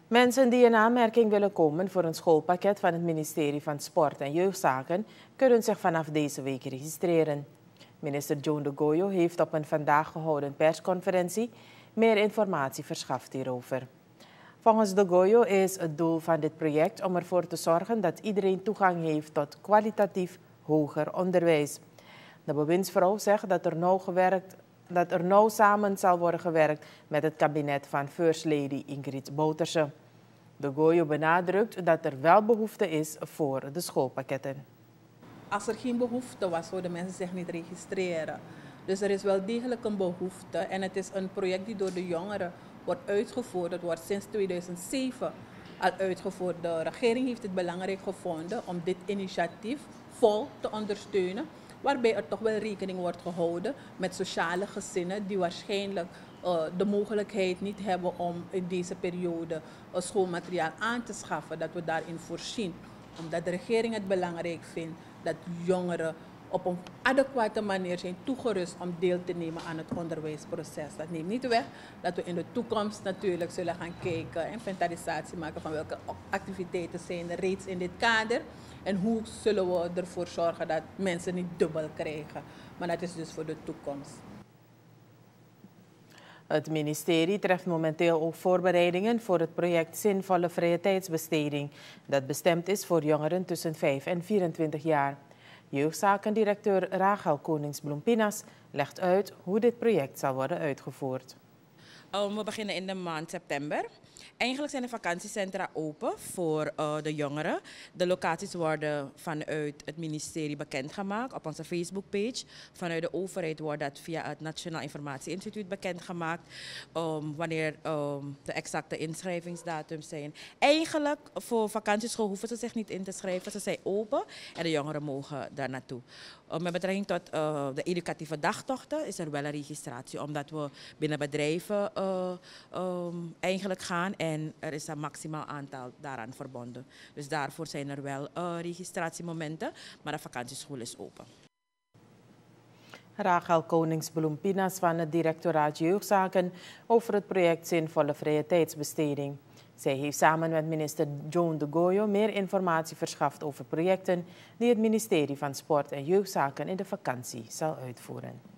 Mensen die in aanmerking willen komen voor een schoolpakket van het ministerie van Sport en Jeugdzaken kunnen zich vanaf deze week registreren. Minister Joan de Goyo heeft op een vandaag gehouden persconferentie meer informatie verschaft hierover. Volgens de Goyo is het doel van dit project om ervoor te zorgen dat iedereen toegang heeft tot kwalitatief hoger onderwijs. De bewindsvrouw zegt dat er nauw samen zal worden gewerkt met het kabinet van First Lady Ingrid Bouterse. De Goyo benadrukt dat er wel behoefte is voor de schoolpakketten. Als er geen behoefte was, zouden mensen zich niet registreren. Dus er is wel degelijk een behoefte en het is een project die door de jongeren wordt uitgevoerd. Het wordt sinds 2007 al uitgevoerd. De regering heeft het belangrijk gevonden om dit initiatief vol te ondersteunen, waarbij er toch wel rekening wordt gehouden met sociale gezinnen die waarschijnlijk de mogelijkheid niet hebben om in deze periode schoolmateriaal aan te schaffen, dat we daarin voorzien. Omdat de regering het belangrijk vindt dat jongeren op een adequate manier zijn toegerust om deel te nemen aan het onderwijsproces. Dat neemt niet weg dat we in de toekomst natuurlijk zullen gaan kijken, inventarisatie maken van welke activiteiten zijn er reeds in dit kader en hoe zullen we ervoor zorgen dat mensen niet dubbel krijgen. Maar dat is dus voor de toekomst. Het ministerie treft momenteel ook voorbereidingen voor het project Zinvolle Vrije Tijdsbesteding, dat bestemd is voor jongeren tussen 5 en 24 jaar. Jeugdzakendirecteur Rachel Koningsbloem-Pinas legt uit hoe dit project zal worden uitgevoerd. We beginnen in de maand september. Eigenlijk zijn de vakantiecentra open voor de jongeren. De locaties worden vanuit het ministerie bekendgemaakt op onze Facebookpage. Vanuit de overheid wordt dat via het Nationaal Informatie Instituut bekendgemaakt. Wanneer de exacte inschrijvingsdatums zijn. Eigenlijk voor vakantieschool hoeven ze zich niet in te schrijven. Ze zijn open en de jongeren mogen daar naartoe. Met betrekking tot de educatieve dagtochten is er wel een registratie. Omdat we binnen bedrijven eigenlijk gaan en er is een maximaal aantal daaraan verbonden. Dus daarvoor zijn er wel registratiemomenten, maar de vakantieschool is open. Rachel Koningsbloem-Pinas van het directoraat Jeugdzaken over het project Zinvolle Vrije Tijdsbesteding. Zij heeft samen met minister Joan de Goyo meer informatie verschaft over projecten die het ministerie van Sport en Jeugdzaken in de vakantie zal uitvoeren.